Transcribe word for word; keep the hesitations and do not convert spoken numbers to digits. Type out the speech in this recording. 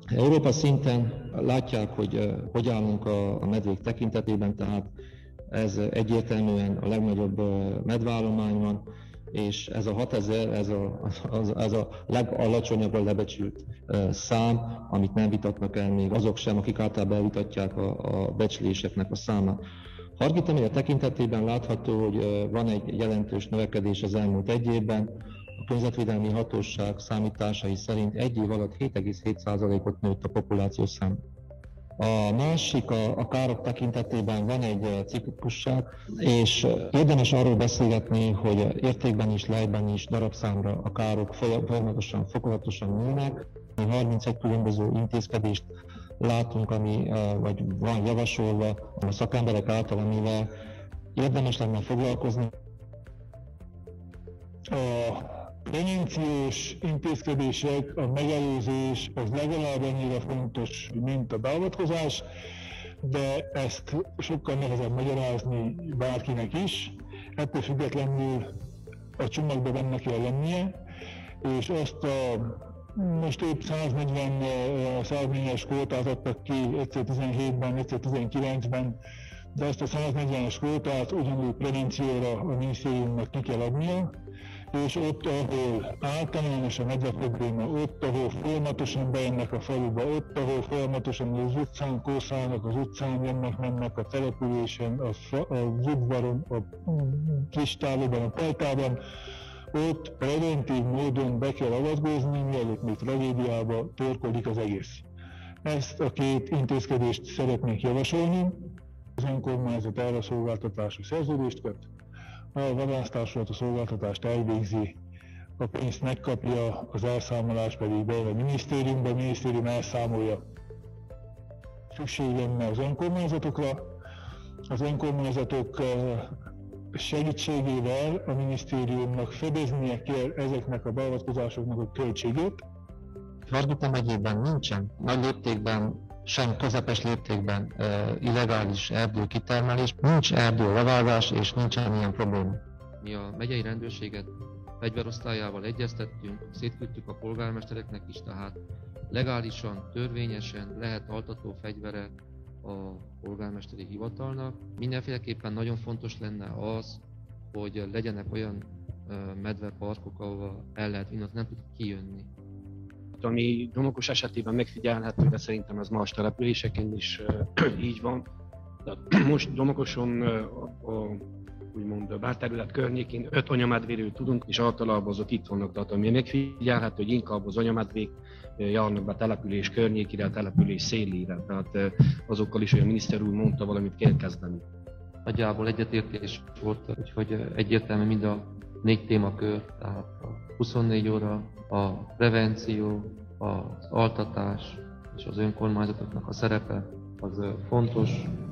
Európa szinten látják, hogy hogy állunk a medvék tekintetében, tehát ez egyértelműen a legnagyobb medveállomány van, és ez a hatezer, ez a, az, ez a legalacsonyabbra lebecsült szám, amit nem vitatnak el még azok sem, akik általában elvitatják a, a becsléseknek a számát. Hargita megye tekintetében látható, hogy van egy jelentős növekedés az elmúlt egy évben. A Környezetvédelmi Hatóság számításai szerint egy év alatt hét egész hét százalékot nőtt a populáció szám. A másik a, a károk tekintetében van egy ciklikusság, és érdemes arról beszélgetni, hogy értékben is, lejben is, darabszámra a károk folyamatosan, fokozatosan nőnek. harmincegy különböző intézkedést látunk, ami vagy van javasolva a szakemberek által, amivel érdemes lenne foglalkozni. A prevenciós intézkedések, a megelőzés az legalább annyira fontos, mint a beavatkozás, de ezt sokkal nehezebb magyarázni bárkinek is. Ettől függetlenül a csomagban benne kell lennie, és azt a most épp száznegyven százmilliós kvótát adtak ki kétezer-tizenhétben, kétezer-tizenkilencben, de ezt a száznegyvenes kvótát ugyanúgy prevencióra a minisztériumnak ki kell adnia, és ott, ahol általános a medve probléma, ott, ahol folyamatosan bejönnek a faluba, ott, ahol folyamatosan az utcán kószálnak, az utcán jönnek-mennek a településen, a fa, az udvaron, a kristálóban, a pajtában, ott preventív módon be kell avatkozni, mielőtt még tragédiába torkollik az egész. Ezt a két intézkedést szeretnék javasolni. Az önkormányzat erre a szolgáltatásra szerződést köt, a vadásztársulat a szolgáltatást elvégzi, a pénzt megkapja, az elszámolás pedig bejön a minisztériumba, a minisztérium elszámolja. Szükség lenne az önkormányzatokra. Az önkormányzatok segítségével a minisztériumnak fedeznie kell ezeknek a beavatkozásoknak a költségét. Hargita megyében nincsen nagy léptékben, sem közepes léptékben uh, illegális erdőkitermelés, nincs erdőlevágás és nincsen ilyen probléma. Mi a megyei rendőrséget fegyverosztályával egyeztettünk, szétküldtük a polgármestereknek is, tehát legálisan, törvényesen lehet altató fegyvere a polgármesteri hivatalnak. Mindenféleképpen nagyon fontos lenne az, hogy legyenek olyan uh, medveparkok, ahol el lehet vinni, nem tud kijönni. Ami Domokos esetében megfigyelhető, de szerintem ez más településeken is uh, így van. De most Domokoson uh, a, úgymond a bárterület környékén öt anyamedvéről tudunk, és általában azok itt vannak. Tehát ami megfigyelhető, hogy inkább az anyamedvék uh, járnak be a település környékére, a település szélére. Tehát uh, azokkal is, hogy a miniszter úr mondta, valamit kell kezdeni. Nagyjából egyetértés volt, hogy egyértelmű mind a négy témakör, tehát a huszonnégy óra, a prevenció, az altatás és az önkormányzatoknak a szerepe az fontos.